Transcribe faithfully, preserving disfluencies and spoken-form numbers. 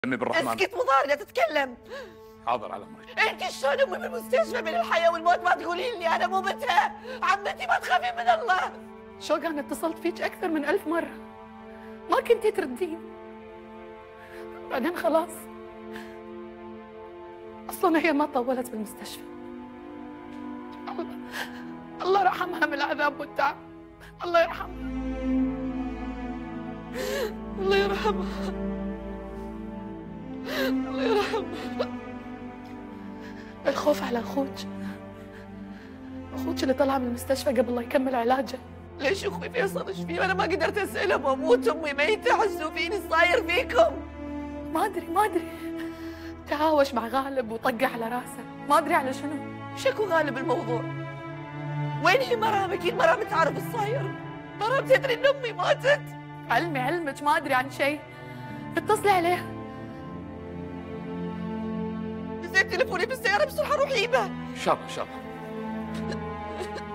امي بالرحمن. اسكت مضار، لا تتكلم. حاضر على امرك. انت شلون امي بالمستشفى بين الحياه والموت ما تقولين لي انا مو بنتها؟ عمتي ما تخافي من الله. شوق انا اتصلت فيك اكثر من ألف مره ما كنتي تردين. بعدين خلاص اصلا هي ما طولت بالمستشفى. الله الله يرحمها من العذاب والتعب. الله يرحمها. الله يرحمها. الله يرحمها. الخوف على اخوك اخوك اللي طلع من المستشفى قبل لا يكمل علاجه. ليش اخوي فيصل ايش فيه؟ انا ما قدرت اساله، بموت امي ميته، حسوا فيني صاير فيكم. ما ادري ما ادري تهاوش مع غالب وطقه على راسه، ما ادري على شنو. شكو غالب الموضوع؟ وين هي مرام؟ اكيد مرام تعرف ايش صاير. مرام تدري ان امي ماتت. علمي علمك ما ادري عن شيء. اتصلي عليها. زين تليفوني بالسياره بسرعه روح جيبه. ان شاء الله ان شاء الله.